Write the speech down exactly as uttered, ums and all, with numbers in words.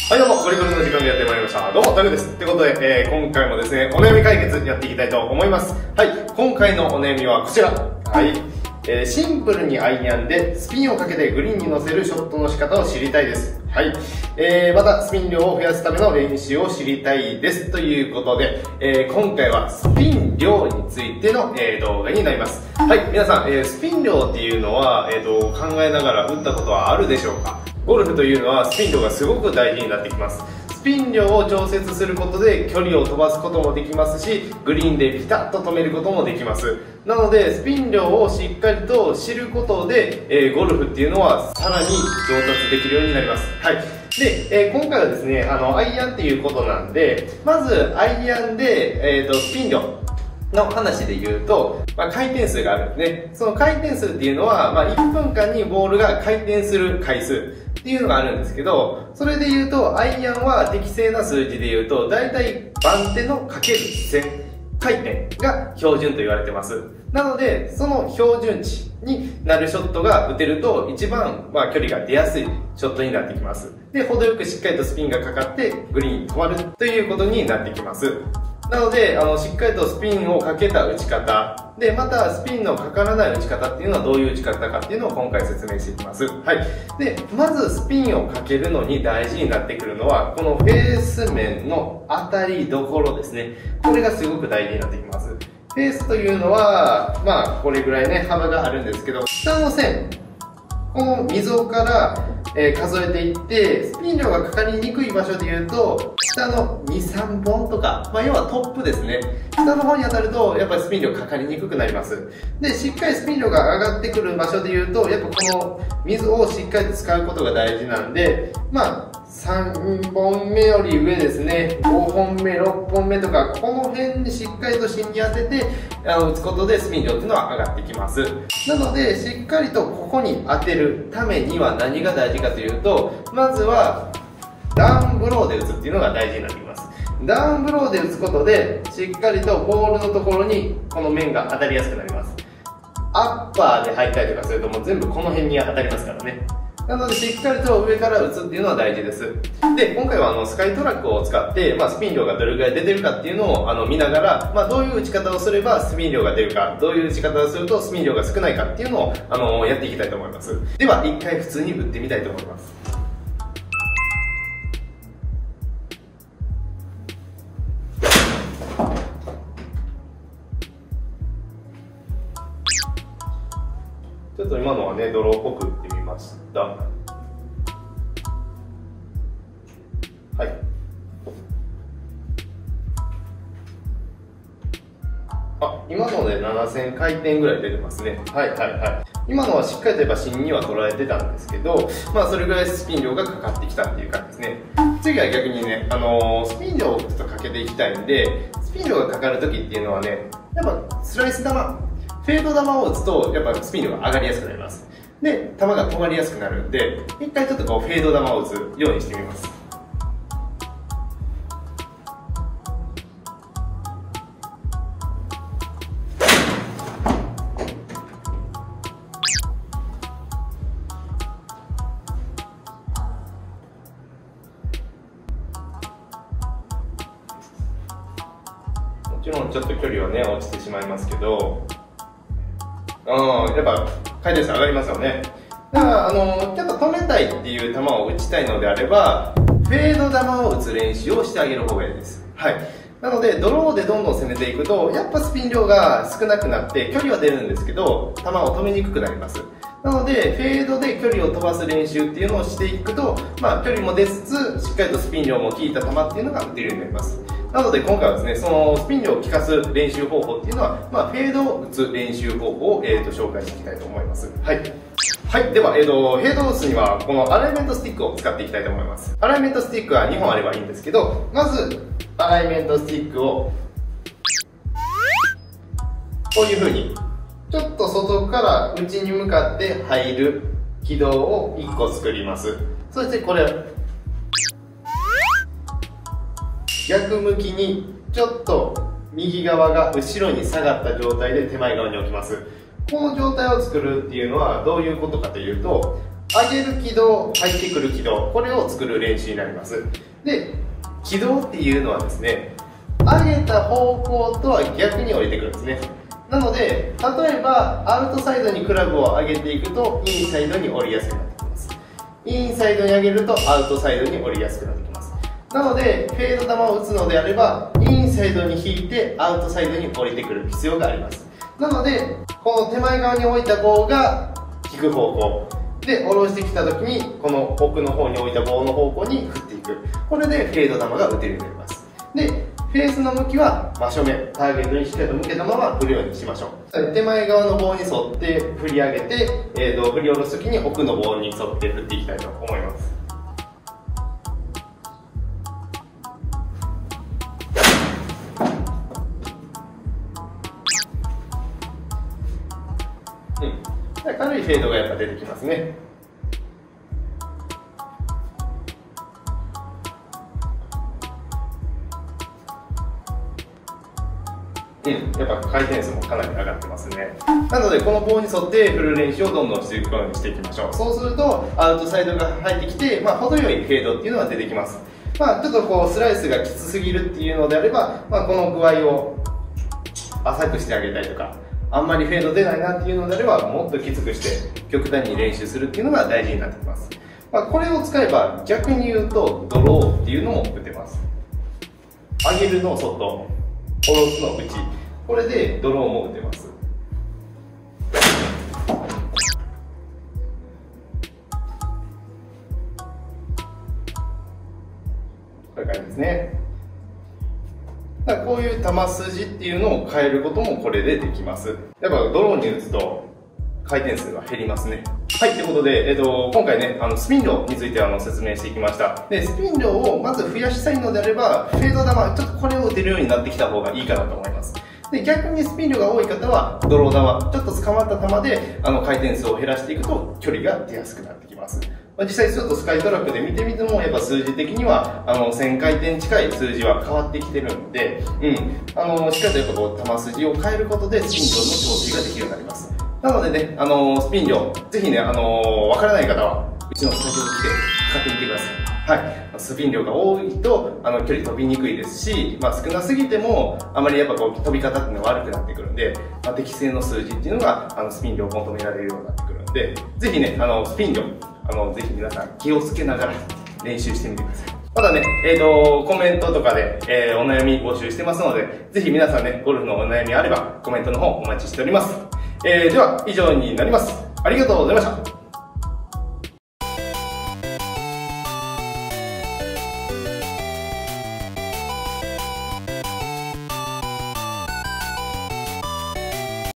はいどうも、ゴリゴリの時間がやってまいりました。どうも、タグです。ということで、えー、今回もですね、お悩み解決やっていきたいと思います。はい、今回のお悩みはこちら。はい、えー、シンプルにアイアンでスピンをかけてグリーンに乗せるショットの仕方を知りたいです。はい、えー、またスピン量を増やすための練習を知りたいです。ということで、えー、今回はスピン量についての、えー、動画になります。はい、皆さん、えー、スピン量っていうのは、えーと、考えながら打ったことはあるでしょうか？ゴルフというのはスピン量がすごく大事になってきます。スピン量を調節することで距離を飛ばすこともできますし、グリーンでピタッと止めることもできます。なのでスピン量をしっかりと知ることで、えー、ゴルフっていうのはさらに上達できるようになります。はい。で、えー、今回はですね、あのアイアンっていうことなんで、まずアイアンで、えーと、スピン量の話で言うと、まあ、回転数があるんですね。その回転数っていうのは、まあ、いっぷんかんにボールが回転する回数っていうのがあるんですけど、それで言うと、アイアンは適正な数字で言うと、だいたい番手のかける線、回転が標準と言われてます。なので、その標準値になるショットが打てると、一番、まあ、距離が出やすいショットになってきます。で、程よくしっかりとスピンがかかって、グリーンに止まるということになってきます。なので、あの、しっかりとスピンをかけた打ち方。で、また、スピンのかからない打ち方っていうのはどういう打ち方かっていうのを今回説明していきます。はい。で、まずスピンをかけるのに大事になってくるのは、このフェース面の当たりどころですね。これがすごく大事になってきます。フェースというのは、まあ、これぐらいね、幅があるんですけど、下の線、この溝から、えー、数えていって、スピン量がかかりにくい場所で言うと、下のに、さんぼんとか、まあ、要はトップですね。下の方に当たると、やっぱりスピン量かかりにくくなります。で、しっかりスピン量が上がってくる場所で言うと、やっぱこの水をしっかりと使うことが大事なんで、まあ、さんぼんめより上ですね、ごほんめ、ろっぽんめとか、この辺にしっかりと芯に当てて、あの打つことでスピン量っていうのは上がってきます。なので、しっかりとここに当てるためには何が大事かというと、まずは、ダウンブローで打つっていうのが大事になってきます。ダウンブローで打つことで、しっかりとボールのところにこの面が当たりやすくなります。アッパーで入ったりとかするともう全部この辺に当たりますからね。なのでしっかりと上から打つっていうのは大事です。で、今回はあのスカイトラックを使って、まあ、スピン量がどれぐらい出てるかっていうのをあの見ながら、まあ、どういう打ち方をすればスピン量が出るか、どういう打ち方をするとスピン量が少ないかっていうのをあのやっていきたいと思います。では、一回普通に打ってみたいと思います。ちょっと今のはね、ドローっぽく打ってみました。はい。あ、今のでななせん回転ぐらい出てますね。はいはいはい。今のはしっかりと言えば芯には捉えてたんですけど、まあそれぐらいスピン量がかかってきたっていう感じですね。次は逆にね、あのー、スピン量をちょっとかけていきたいんで、スピン量がかかるときっていうのはね、やっぱスライス球、フェード球を打つと、やっぱスピン量が上がりやすくなります。で、球が止まりやすくなるんで、一回ちょっとこうフェード球を打つようにしてみます。もちろんちょっと距離はね、落ちてしまいますけど、うん、やっぱ回転数上がりますよね。だからあのちょっと止めたいっていう球を打ちたいのであれば、フェード球を打つ練習をしてあげる方がいいです。はい。なのでドローでどんどん攻めていくと、やっぱスピン量が少なくなって距離は出るんですけど、球を止めにくくなります。なのでフェードで距離を飛ばす練習っていうのをしていくと、まあ距離も出つつしっかりとスピン量も効いた球っていうのが打てるようになります。なので今回はですね、そのスピン量を効かす練習方法っていうのは、まあ、フェードを打つ練習方法を、えー、と紹介していきたいと思います。はい。はい。では、えー、と、フェードを打つには、このアライメントスティックを使っていきたいと思います。アライメントスティックはにほんあればいいんですけど、まず、アライメントスティックを、こういう風に、ちょっと外から内に向かって入る軌道をいっこ作ります。そしてこれ、逆向きにちょっと右側が後ろに下がった状態で手前側に置きます。この状態を作るっていうのはどういうことかというと、 上げる軌道、入ってくる軌道、これを作る練習になります。で、軌道っていうのはですね、上げた方向とは逆に降りてくるんですね。なので、例えばアウトサイドにクラブを上げていくとインサイドに降りやすくなってきます。インサイドに上げるとアウトサイドに降りやすくなってきます。なので、フェード球を打つのであれば、インサイドに引いてアウトサイドに降りてくる必要があります。なので、この手前側に置いた棒が引く方向で、下ろしてきた時にこの奥の方に置いた棒の方向に振っていく。これでフェード球が打てるようになります。で、フェースの向きは真正面、ターゲットにしっかりと向けたまま振るようにしましょう。手前側の棒に沿って振り上げて、えー、と振り下ろす時に奥の棒に沿って振っていきたいと思います。うん、軽いフェードがやっぱ出てきますね。うん、やっぱ回転数もかなり上がってますね。なのでこの棒に沿って振る練習をどんどんしていくようにしていきましょう。そうするとアウトサイドが入ってきて、まあ、程よいフェードっていうのが出てきます。まあ、ちょっとこうスライスがきつすぎるっていうのであれば、まあ、この具合を浅くしてあげたりとか、あんまりフェード出ないなっていうのであればもっときつくして極端に練習するっていうのが大事になってきます。まあ、これを使えば逆に言うとドローっていうのも打てます。上げるの外、下ろすの内、これでドローも打てます。こういう感じですね。だからこういう球筋っていうのを変えることもこれでできます。やっぱドローに打つと回転数が減りますね。はい、ということで、えっと、今回ね、あの、スピン量についてあの説明していきました。で、スピン量をまず増やしたいのであれば、フェード球、ちょっとこれを打てるようになってきた方がいいかなと思います。で、逆にスピン量が多い方は、ドロー球、ちょっと捕まった球で、あの、回転数を減らしていくと、距離が出やすくなってきます。まあ、実際ちょっとスカイトラックで見てみても、やっぱ数字的には、あの、せん回転近い数字は変わってきてるんで、うん、あの、しっかりとやっぱこう、球筋を変えることで、スピン量の調整ができるようになります。なのでね、あのー、スピン量、ぜひね、あのー、わからない方は、うちのスタジオに来て、測ってみてください。はい。スピン量が多いと、あの、距離飛びにくいですし、まあ、少なすぎても、あまりやっぱこう、飛び方っていうのが悪くなってくるんで、まあ、適正の数字っていうのが、あの、スピン量を求められるようになってくるんで、ぜひね、あの、スピン量、あの、ぜひ皆さん気をつけながら練習してみてください。まだね、えっと、コメントとかで、えー、お悩み募集してますので、ぜひ皆さんね、ゴルフのお悩みあれば、コメントの方お待ちしております。えー、では以上になります。ありがとうございました。